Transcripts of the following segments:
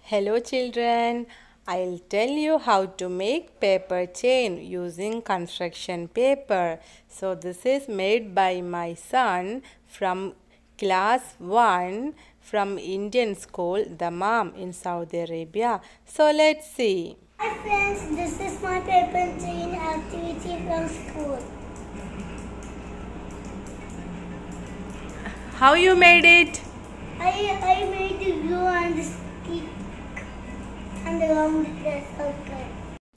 Hello children, I'll tell you how to make paper chain using construction paper. So this is made by my son from class 1 from Indian school, the mom in Saudi Arabia. So let's see. Hi friends, this is my paper chain activity from school. How you made it? I made the glue and the stick and around the circle.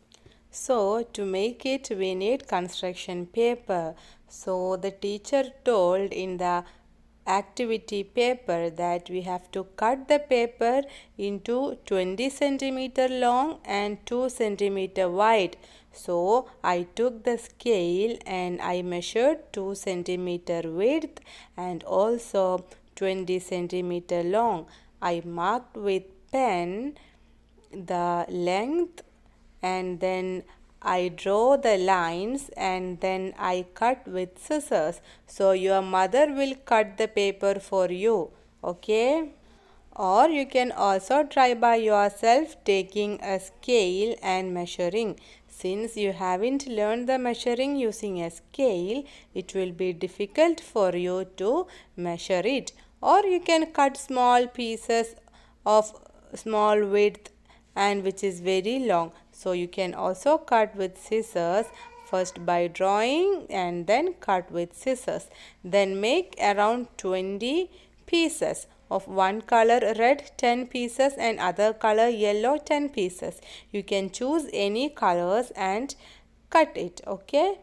So to make it we need construction paper. So the teacher told in the activity paper that we have to cut the paper into 20 centimeter long and 2 centimeter wide. So I took the scale and I measured 2 centimeter width and also 20 centimeter long. I marked with pen the length and then I draw the lines and then I cut with scissors. So your mother will cut the paper for you, okay? Or you can also try by yourself taking a scale and measuring. Since you haven't learned the measuring using a scale, it will be difficult for you to measure it. Or you can cut small pieces of small width and which is very long. So you can also cut with scissors, first by drawing and then cut with scissors. Then make around 20 pieces of one color red, 10 pieces, and other color yellow, 10 pieces. You can choose any colors and cut it, okay?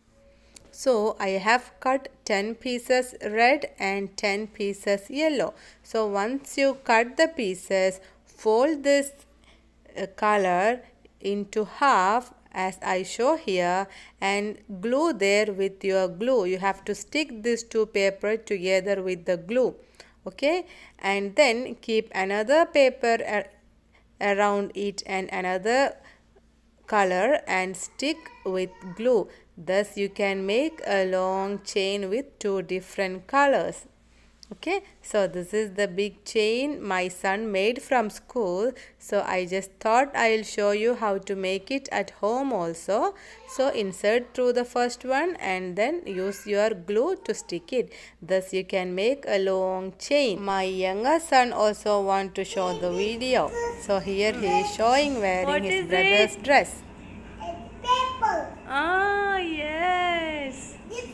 So I have cut 10 pieces red and 10 pieces yellow. So once you cut the pieces, fold this color into half as I show here and glue there with your glue. You have to stick these two paper together with the glue, okay? And then keep another paper around it and another color and stick with glue. Thus you can make a long chain with two different colors. Okay, so this is the big chain my son made from school. So I just thought I'll show you how to make it at home also. So insert through the first one and then use your glue to stick it. Thus you can make a long chain. My younger son also want to show the video. So here he is showing wearing his brother's dress. It's paper. Ah, yes. It's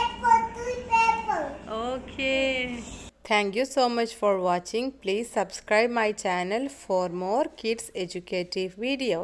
paper. Okay. Thank you so much for watching. Please subscribe my channel for more kids educative videos.